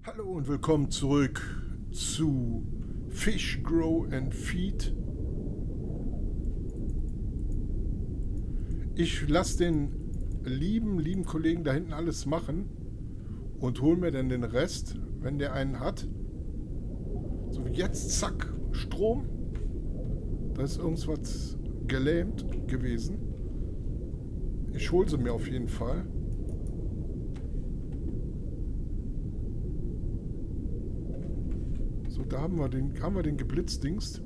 Hallo und willkommen zurück zu Fish Grow and Feed. Ich lasse den lieben Kollegen da hinten alles machen und hole mir dann den Rest, wenn der einen hat. So wie jetzt, zack, Strom. Da ist irgendwas gelähmt gewesen. Ich hole sie mir auf jeden Fall. So, da haben wir den Geblitzdingst.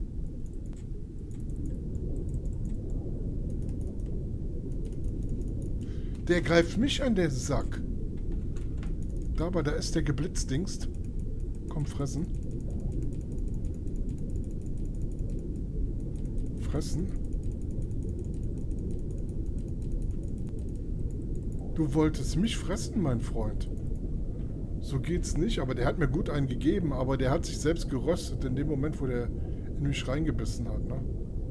Der greift mich an, der Sack. Da ist der Geblitzdingst. Komm, fressen. Fressen. Du wolltest mich fressen, mein Freund. So geht's nicht, aber der hat mir gut einen gegeben, aber der hat sich selbst geröstet in dem Moment, wo der in mich reingebissen hat, ne?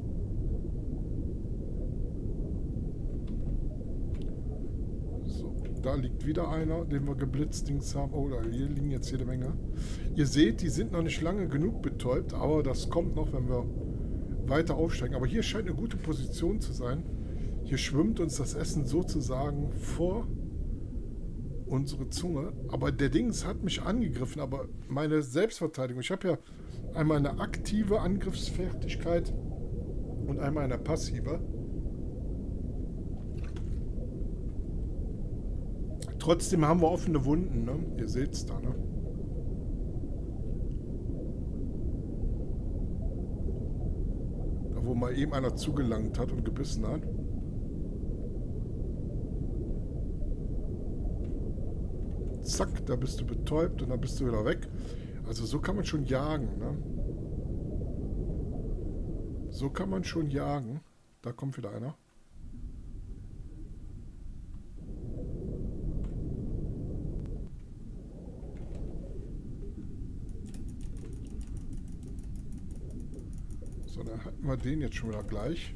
So, da liegt wieder einer, den wir geblitzdings haben. Oh, hier liegen jetzt jede Menge. Ihr seht, die sind noch nicht lange genug betäubt, aber das kommt noch, wenn wir weiter aufsteigen. Aber hier scheint eine gute Position zu sein. Hier schwimmt uns das Essen sozusagen vor unsere Zunge. Aber der Dings hat mich angegriffen, aber meine Selbstverteidigung. Ich habe ja einmal eine aktive Angriffsfertigkeit und einmal eine passive. Trotzdem haben wir offene Wunden, ne? Ihr seht es da, ne? Da wo mal eben einer zugelangt hat und gebissen hat. Zack, da bist du betäubt und dann bist du wieder weg. Also so kann man schon jagen, ne? So kann man schon jagen. Da kommt wieder einer. So, dann hatten wir den jetzt schon wieder gleich.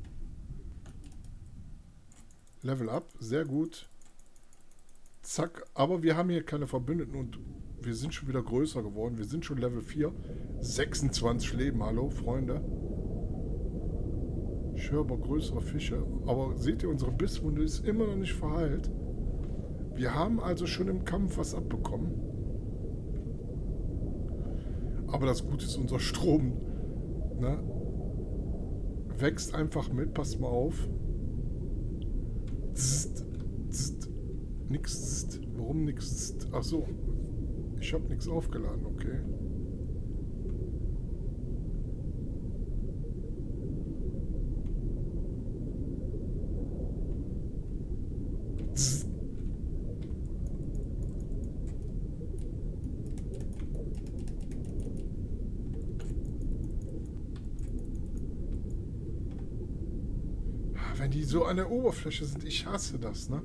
Level up, sehr gut. Zack, aber wir haben hier keine Verbündeten und wir sind schon wieder größer geworden. Wir sind schon Level 4. 26 Leben, hallo Freunde. Ich höre aber größere Fische. Aber seht ihr, unsere Bisswunde ist immer noch nicht verheilt. Wir haben also schon im Kampf was abbekommen. Aber das Gute ist, unser Strom, ne, wächst einfach mit. Passt mal auf. Zzt, zzt. Nix. Warum nix? Ach so. Ich habe nichts aufgeladen, okay. Zzz. Wenn die so an der Oberfläche sind, ich hasse das, ne?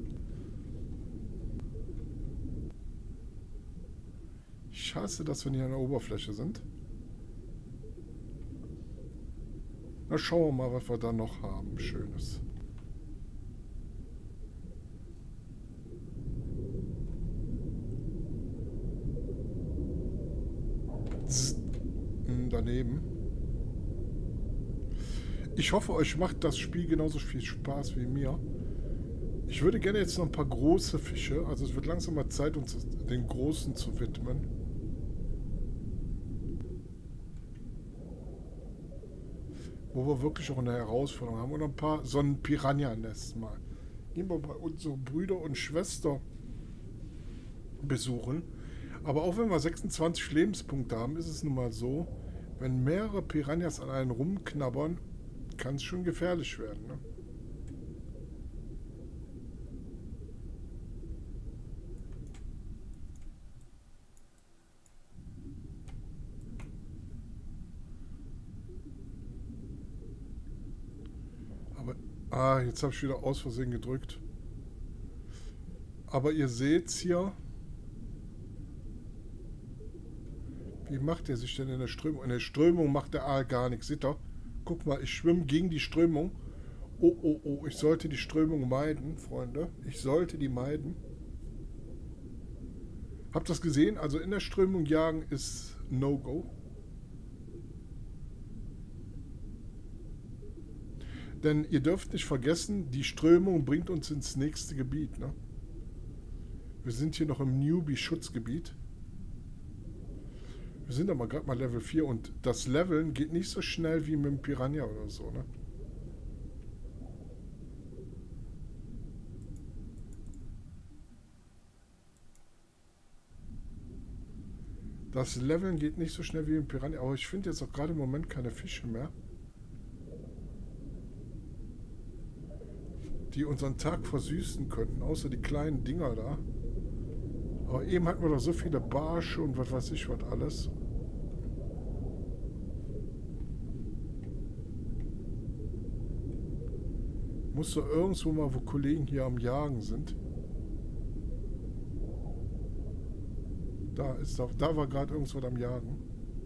Ich hasse das, wenn die an der Oberfläche sind. Na, schauen wir mal, was wir da noch haben. Schönes. Daneben. Ich hoffe, euch macht das Spiel genauso viel Spaß wie mir. Ich würde gerne jetzt noch ein paar große Fische. Also es wird langsam mal Zeit, uns den großen zu widmen. Wo wir wirklich auch eine Herausforderung haben. Und ein paar Sonnen-Piranha-Nest mal. Gehen wir bei unsere Brüder und Schwester besuchen. Aber auch wenn wir 26 Lebenspunkte haben, ist es nun mal so, wenn mehrere Piranhas an einen rumknabbern, kann es schon gefährlich werden, ne? Aber, jetzt habe ich wieder aus Versehen gedrückt. Aber ihr seht's hier. Wie macht er sich denn in der Strömung? In der Strömung macht der Aal gar nichts. Seht ihr? Guck mal, ich schwimme gegen die Strömung. Oh, ich sollte die Strömung meiden, Freunde. Ich sollte die meiden. Habt ihr das gesehen? Also in der Strömung jagen ist No-Go. Denn ihr dürft nicht vergessen, die Strömung bringt uns ins nächste Gebiet. Ne? Wir sind hier noch im Newbie-Schutzgebiet. Wir sind aber gerade mal Level 4 und das Leveln geht nicht so schnell wie mit dem Piranha oder so. Ne? Das Leveln geht nicht so schnell wie im Piranha, aber ich finde jetzt auch gerade im Moment keine Fische mehr, die unseren Tag versüßen könnten, außer die kleinen Dinger da. Aber eben hatten wir doch so viele Barsche und was weiß ich was alles. Muss doch irgendwo mal, wo Kollegen hier am Jagen sind. Da war gerade irgendwas am Jagen.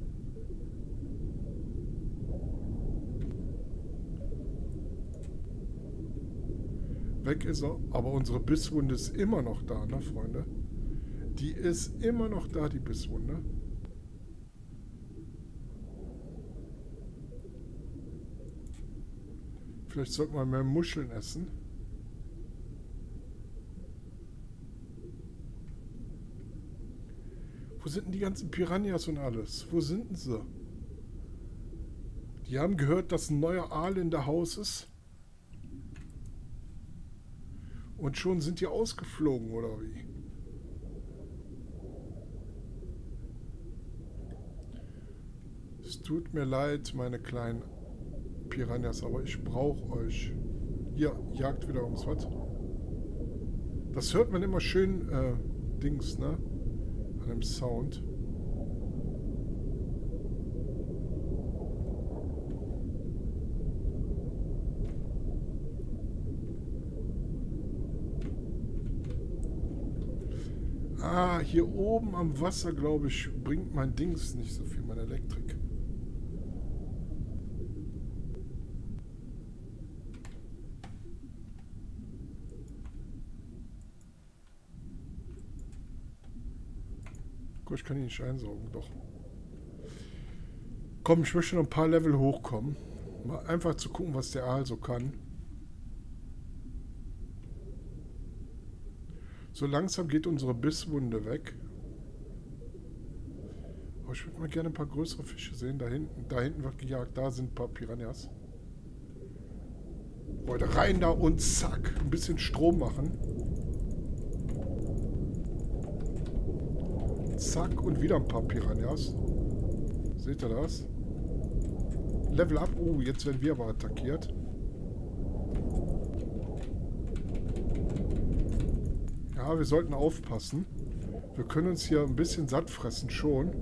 Weg ist er, aber unsere Bisswunde ist immer noch da, ne, Freunde? Die ist immer noch da, die Bisswunde. Vielleicht sollten wir mehr Muscheln essen. Wo sind denn die ganzen Piranhas und alles? Wo sind denn sie? Die haben gehört, dass ein neuer Aal in der Haus ist. Und schon sind die ausgeflogen, oder wie? Es tut mir leid, meine kleinen Piranhas, aber ich brauche euch. Hier, jagt wieder irgendwas. Das hört man immer schön, Dings, ne? An dem Sound. Ah, hier oben am Wasser, glaube ich, bringt mein Dings nicht so viel, meine Elektrik. Guck, ich kann ihn nicht einsaugen, doch. Komm, ich möchte noch ein paar Level hochkommen. Mal einfach zu gucken, was der Aal so kann. So langsam geht unsere Bisswunde weg. Aber ich würde mal gerne ein paar größere Fische sehen. Da hinten wird gejagt. Da sind ein paar Piranhas. Leute, rein da und zack. Ein bisschen Strom machen. Zack und wieder ein paar Piranhas. Seht ihr das? Level up. Oh, jetzt werden wir aber attackiert. Ja, wir sollten aufpassen. Wir können uns hier ein bisschen satt fressen schon.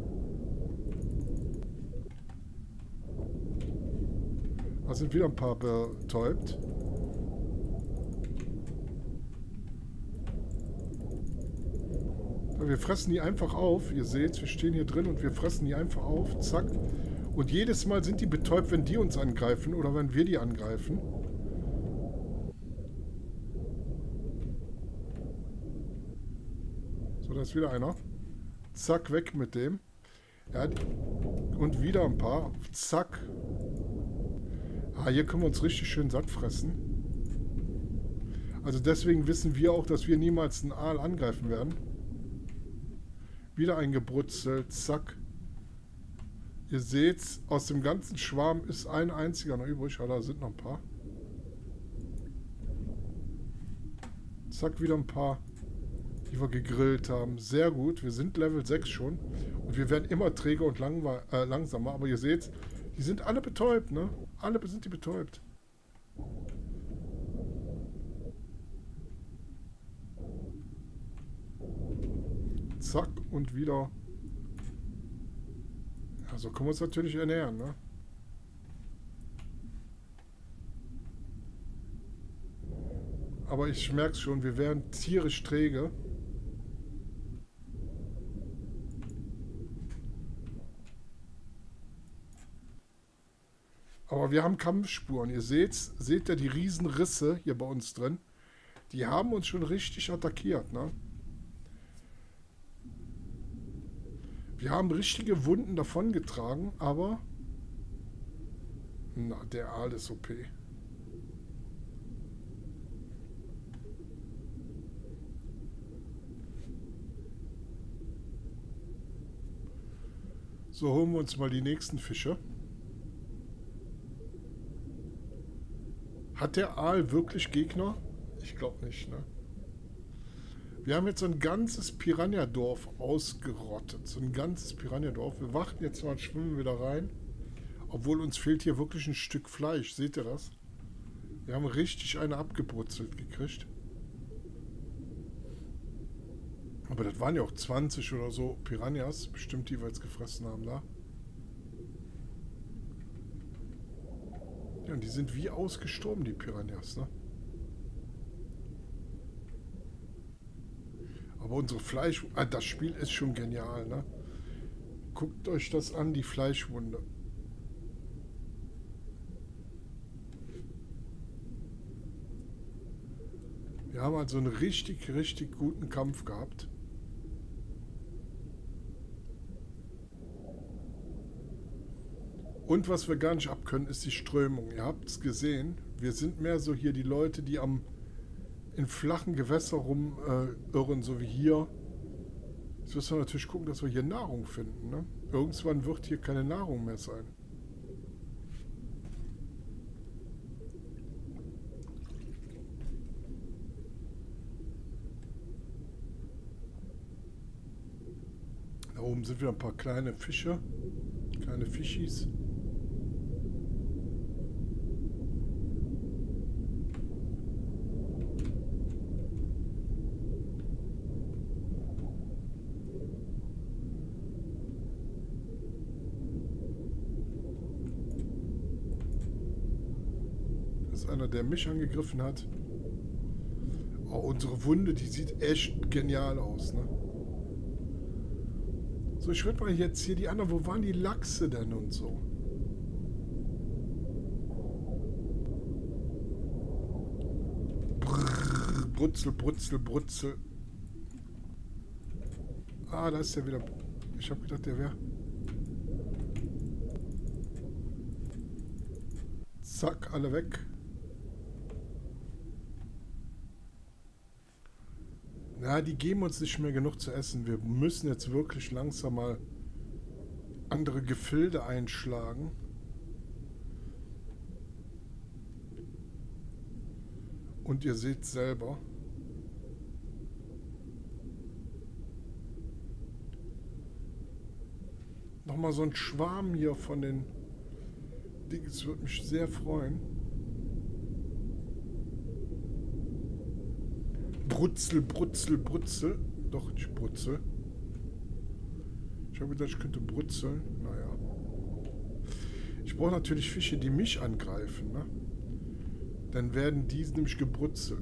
Da sind wieder ein paar betäubt. Wir fressen die einfach auf. Ihr seht, wir stehen hier drin und wir fressen die einfach auf. Zack. Und jedes Mal sind die betäubt, wenn die uns angreifen oder wenn wir die angreifen. So, da ist wieder einer. Zack, weg mit dem. Ja, und wieder ein paar. Zack. Ah, hier können wir uns richtig schön satt fressen. Also deswegen wissen wir auch, dass wir niemals einen Aal angreifen werden. Wieder eingebrutzelt. Zack. Ihr seht, aus dem ganzen Schwarm ist ein einziger noch übrig. Ja, da sind noch ein paar. Zack, wieder ein paar, die wir gegrillt haben. Sehr gut. Wir sind Level 6 schon. Und wir werden immer träger und langsamer. Aber ihr seht, die sind alle betäubt, ne? Alle sind die betäubt. Zack und wieder. Ja, so können wir uns natürlich ernähren, ne? Aber ich merke es schon, wir werden tierisch träge. Aber wir haben Kampfspuren. Ihr seht ja die Riesenrisse hier bei uns drin. Die haben uns schon richtig attackiert, ne? Wir haben richtige Wunden davongetragen, aber... Na, der Aal ist OP. So, holen wir uns mal die nächsten Fische. Hat der Aal wirklich Gegner? Ich glaube nicht, ne? Wir haben jetzt so ein ganzes Piranha-Dorf ausgerottet. So ein ganzes Piranha-Dorf. Wir warten jetzt mal und schwimmen wieder rein. Obwohl uns fehlt hier wirklich ein Stück Fleisch. Seht ihr das? Wir haben richtig eine abgebrutzelt gekriegt. Aber das waren ja auch 20 oder so Piranhas. Bestimmt, die wir jetzt gefressen haben da. Ja, und die sind wie ausgestorben, die Piranhas, ne? Aber unsere Fleisch... Ah, das Spiel ist schon genial, ne? Guckt euch das an, die Fleischwunde. Wir haben also einen richtig, richtig guten Kampf gehabt. Und was wir gar nicht abkönnen, ist die Strömung. Ihr habt es gesehen. Wir sind mehr so hier die Leute, die in flachen Gewässern rumirren, so wie hier. Jetzt müssen wir natürlich gucken, dass wir hier Nahrung finden. Ne? Irgendwann wird hier keine Nahrung mehr sein. Da oben sind wieder ein paar kleine Fische, kleine Fischis. Das ist einer, der mich angegriffen hat. Oh, unsere Wunde, die sieht echt genial aus, ne? So, ich würde mal jetzt hier die anderen... Wo waren die Lachse denn und so? Brrr, Brutzel, Brutzel, Brutzel. Ah, da ist der wieder. Ich habe gedacht, der wäre... Zack, alle weg. Na, die geben uns nicht mehr genug zu essen. Wir müssen jetzt wirklich langsam mal andere Gefilde einschlagen. Und ihr seht selber. Nochmal so ein Schwarm hier von den Dings würde mich sehr freuen. Brutzel, Brutzel, Brutzel. Doch, nicht Brutzel. Ich habe gedacht, ich könnte brutzeln. Naja. Ich brauche natürlich Fische, die mich angreifen, ne? Dann werden die nämlich gebrutzelt.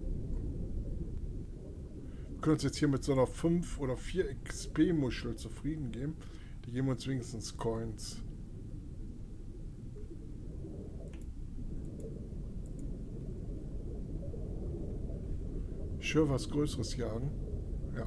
Wir können uns jetzt hier mit so einer 5 oder 4 XP-Muschel zufrieden geben. Die geben uns wenigstens Coins. Ich höre was Größeres jagen. Ja.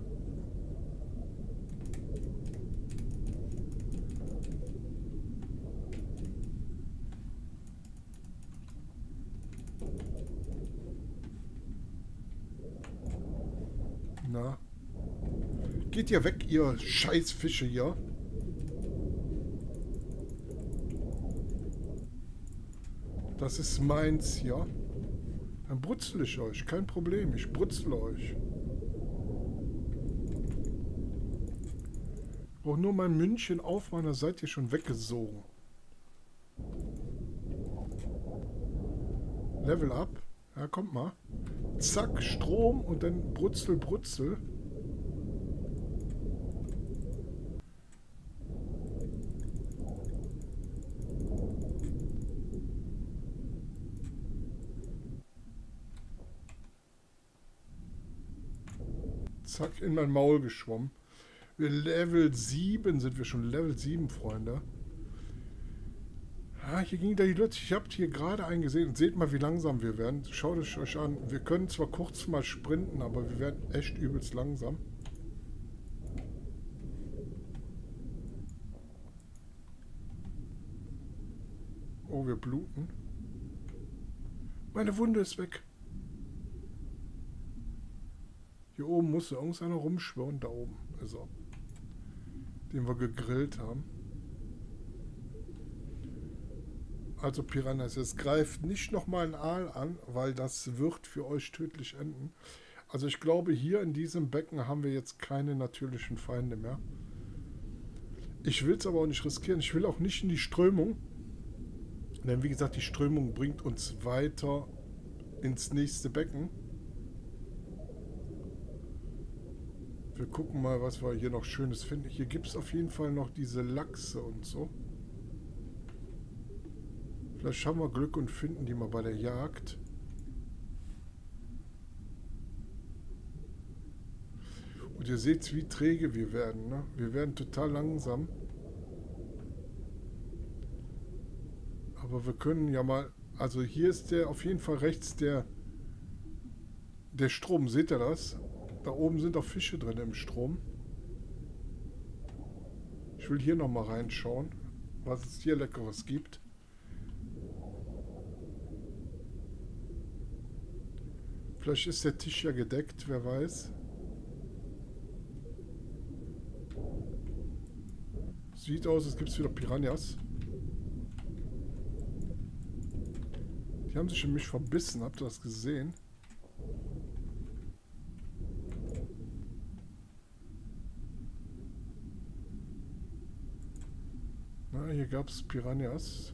Na. Geht ihr weg, ihr Scheißfische hier. Das ist meins hier. Dann brutzel ich euch. Kein Problem. Ich brutzle euch. Ich brauche nur mein München aufmachen, da seid ihr schon weggesogen. Level up. Ja, kommt mal. Zack, Strom und dann Brutzel, Brutzel. Zack, in mein Maul geschwommen. Wir Level 7 sind wir schon. Level 7, Freunde. Ah, hier ging da die Leute. Ich habe hier gerade einen gesehen. Seht mal, wie langsam wir werden. Schaut es euch an. Wir können zwar kurz mal sprinten, aber wir werden echt übelst langsam. Oh, wir bluten. Meine Wunde ist weg. Hier oben muss irgendeiner rumschwirren. Da oben ist er. Den wir gegrillt haben. Also Piranhas, es greift nicht nochmal einen Aal an, weil das wird für euch tödlich enden. Also ich glaube, hier in diesem Becken haben wir jetzt keine natürlichen Feinde mehr. Ich will es aber auch nicht riskieren. Ich will auch nicht in die Strömung. Denn wie gesagt, die Strömung bringt uns weiter ins nächste Becken. Wir gucken mal, was wir hier noch Schönes finden. Hier gibt es auf jeden Fall noch diese Lachse und so. Vielleicht haben wir Glück und finden die mal bei der Jagd. Und ihr seht, wie träge wir werden. Ne? Wir werden total langsam. Aber wir können ja mal... Also hier ist der auf jeden Fall rechts der Strom. Seht ihr das? Da oben sind auch Fische drin im Strom. Ich will hier nochmal reinschauen, was es hier Leckeres gibt. Vielleicht ist der Tisch ja gedeckt, wer weiß. Sieht aus, als gibt es wieder Piranhas. Die haben sich in mich verbissen, habt ihr das gesehen? Na, hier gab es Piranhas.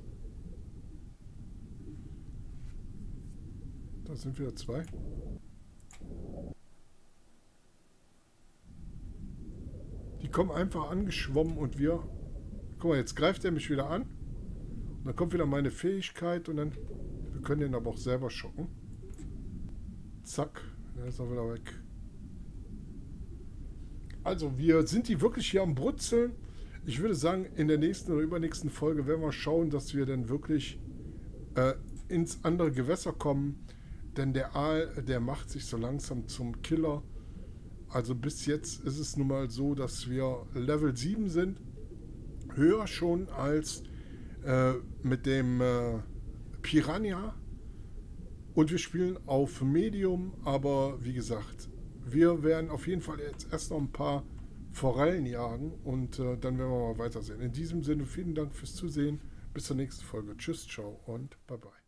Da sind wieder zwei. Die kommen einfach angeschwommen und wir... Guck mal, jetzt greift er mich wieder an. Und dann kommt wieder meine Fähigkeit und dann... Wir können den aber auch selber schocken. Zack, der ist auch wieder weg. Also, wir sind die wirklich hier am Brutzeln. Ich würde sagen, in der nächsten oder übernächsten Folge werden wir schauen, dass wir dann wirklich ins andere Gewässer kommen. Denn der Aal, der macht sich so langsam zum Killer. Also bis jetzt ist es nun mal so, dass wir Level 7 sind. Höher schon als mit dem Piranha. Und wir spielen auf Medium. Aber wie gesagt, wir werden auf jeden Fall jetzt erst noch ein paar Forellen jagen. Und dann werden wir mal weitersehen. In diesem Sinne, vielen Dank fürs Zusehen. Bis zur nächsten Folge. Tschüss, ciao und bye bye.